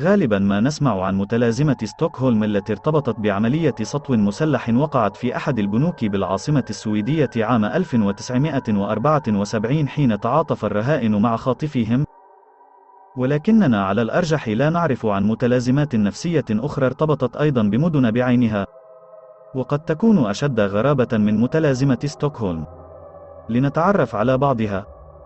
غالبا ما نسمع عن متلازمة ستوكهولم التي ارتبطت بعملية سطو مسلح وقعت في أحد البنوك بالعاصمة السويدية عام 1974 حين تعاطف الرهائن مع خاطفيهم، ولكننا على الأرجح لا نعرف عن متلازمات نفسية أخرى ارتبطت أيضا بمدن بعينها، وقد تكون أشد غرابة من متلازمة ستوكهولم. لنتعرف على بعضها.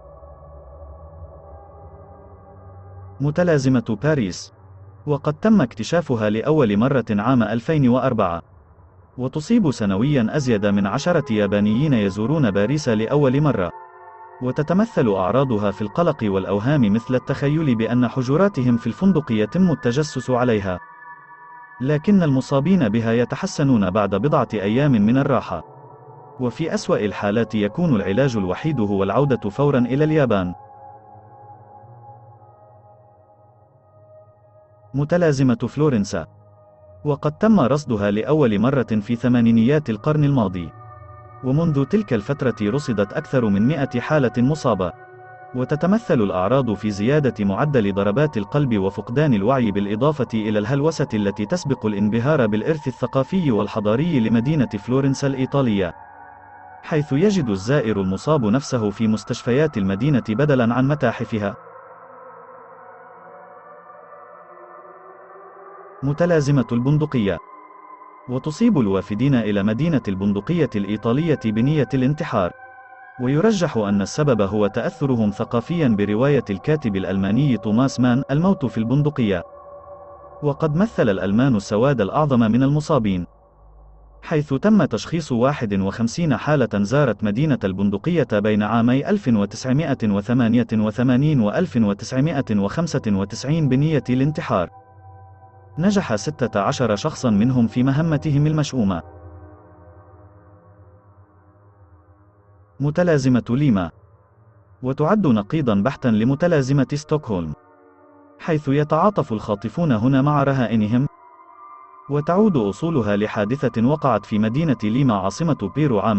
متلازمة باريس، وقد تم اكتشافها لأول مرة عام 2004، وتصيب سنويا أزيد من 10 يابانيين يزورون باريس لأول مرة، وتتمثل أعراضها في القلق والأوهام مثل التخيل بأن حجراتهم في الفندق يتم التجسس عليها، لكن المصابين بها يتحسنون بعد بضعة أيام من الراحة، وفي أسوأ الحالات يكون العلاج الوحيد هو العودة فورا إلى اليابان. متلازمة فلورنسا، وقد تم رصدها لأول مرة في ثمانينيات القرن الماضي، ومنذ تلك الفترة رصدت أكثر من 100 حالة مصابة، وتتمثل الأعراض في زيادة معدل ضربات القلب وفقدان الوعي بالإضافة إلى الهلوسة التي تسبق الانبهار بالإرث الثقافي والحضاري لمدينة فلورنسا الإيطالية، حيث يجد الزائر المصاب نفسه في مستشفيات المدينة بدلاً عن متاحفها. متلازمة البندقية، وتصيب الوافدين إلى مدينة البندقية الإيطالية بنية الانتحار، ويرجح أن السبب هو تأثرهم ثقافيا برواية الكاتب الألماني توماس مان الموت في البندقية، وقد مثل الألمان السواد الأعظم من المصابين، حيث تم تشخيص 51 حالة زارت مدينة البندقية بين عامي 1988 و 1995 بنية الانتحار. نجح 16 شخصا منهم في مهمتهم المشؤومة. متلازمة ليما، وتعد نقيضا بحتا لمتلازمة ستوكهولم، حيث يتعاطف الخاطفون هنا مع رهائنهم، وتعود أصولها لحادثة وقعت في مدينة ليما عاصمة بيرو عام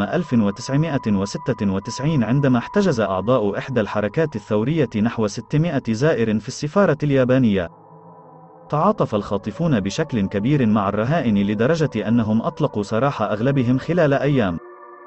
1996 عندما احتجز أعضاء إحدى الحركات الثورية نحو 600 زائر في السفارة اليابانية. تعاطف الخاطفون بشكل كبير مع الرهائن لدرجة أنهم أطلقوا سراح أغلبهم خلال أيام.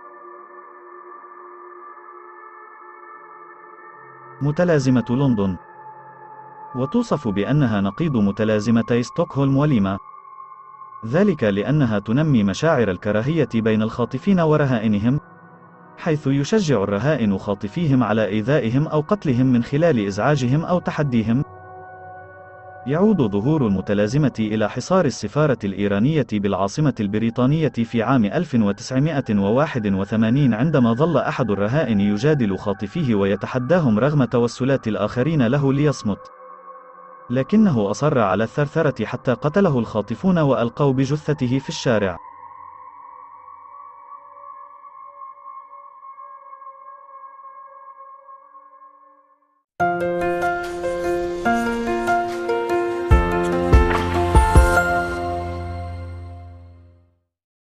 متلازمة لندن، وتوصف بأنها نقيض متلازمتي ستوكهولم وليما، ذلك لأنها تنمي مشاعر الكراهية بين الخاطفين ورهائنهم، حيث يشجع الرهائن خاطفيهم على إيذائهم أو قتلهم من خلال إزعاجهم أو تحديهم. يعود ظهور المتلازمة إلى حصار السفارة الإيرانية بالعاصمة البريطانية في عام 1981 عندما ظل أحد الرهائن يجادل خاطفيه ويتحداهم رغم توسلات الآخرين له ليصمت، لكنه أصر على الثرثرة حتى قتله الخاطفون وألقوا بجثته في الشارع.